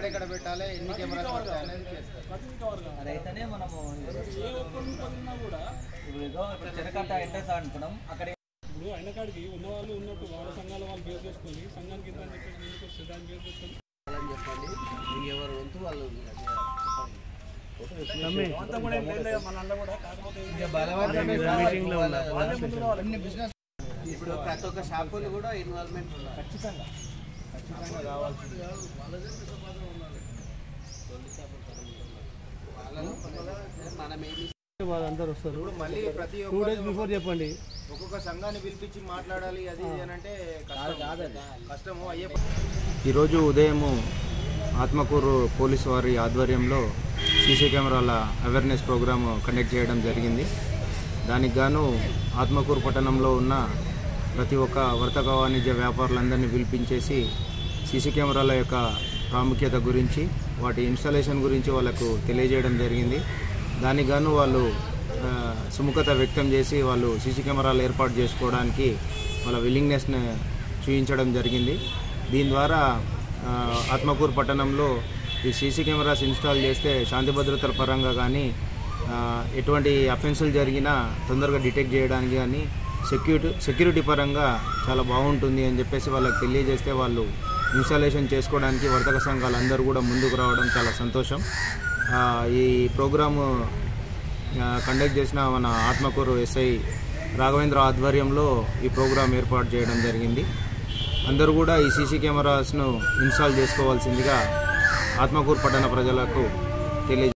ఎక్కడెక్కడ పెట్టాలి, ఎన్ని కెమెరాలు పెట్టాలి అనేది చేస్తారు. అదైతేనే మనము ఇప్పుడు చెరకట్ట ఎంట్రెన్స్ అనుకున్నాం అక్కడ ఇప్పుడు అయిన కాడికి ఉన్న వాళ్ళు ఉన్నట్టు వాళ్ళ సంఘాల వాళ్ళు బేస్ చేసుకొని సంఘానికి ఎంత అని చెప్పేసి ముందుకు వస్తే దాన్ని బేస్ చేసుకొని చెప్పండి. ఎవరు వంతు వాళ్ళు ఇప్పుడు ప్రతి ఒక్క షాపులు కూడా ఇన్వాల్వ్మెంట్ ఉన్నారు. ఖచ్చితంగా కావాల్సింది. మనం ఏమి అందరూ వస్తారు. ఇప్పుడు మళ్ళీ ప్రతి 2 days బిఫోర్ చెప్పండి. ఒక్కొక్క సంఘాన్ని పిలిపించి మాట్లాడాలి అది అని అంటే కష్టము అయ్యే. ఈరోజు ఉదయము ఆత్మకూరు పోలీసు వారి ఆధ్వర్యంలో సీసీ కెమెరాల అవేర్నెస్ ప్రోగ్రాము కండక్ట్ చేయడం జరిగింది. దానికి గాను ఆత్మకూరు పట్టణంలో ఉన్న ప్రతి ఒక్క వర్తక వాణిజ్య వ్యాపారులందరినీ పిలిపించేసి సీసీ కెమెరాల యొక్క ప్రాముఖ్యత గురించి వాటి ఇన్స్టాలేషన్ గురించి వాళ్ళకు తెలియజేయడం జరిగింది. దానికి గాను వాళ్ళు సుముఖత వ్యక్తం చేసి వాళ్ళు సీసీ కెమెరాలు ఏర్పాటు చేసుకోవడానికి వాళ్ళ విల్లింగ్నెస్ని చూపించడం జరిగింది. దీని ద్వారా ఆత్మకూరు పట్టణంలో ఈ సీసీ కెమెరాస్ ఇన్స్టాల్ చేస్తే శాంతి భద్రతల పరంగా కానీ ఎటువంటి అఫెన్సులు జరిగినా తొందరగా డిటెక్ట్ చేయడానికి కానీ సెక్యూరిటీ పరంగా చాలా బాగుంటుంది అని చెప్పేసి వాళ్ళకి తెలియజేస్తే వాళ్ళు ఇన్స్టాలేషన్ చేసుకోవడానికి వర్తక సంఘాలు అందరూ కూడా ముందుకు రావడం చాలా సంతోషం. ఈ ప్రోగ్రాము కండక్ట్ చేసిన మన ఆత్మకూరు ఎస్ఐ రాఘవేంద్ర ఆధ్వర్యంలో ఈ ప్రోగ్రాం ఏర్పాటు చేయడం జరిగింది. అందరూ కూడా ఈ సీసీ కెమెరాస్ను ఇన్స్టాల్ చేసుకోవాల్సిందిగా ఆత్మకూరు పట్టణ ప్రజలకు తెలియజేస్తారు.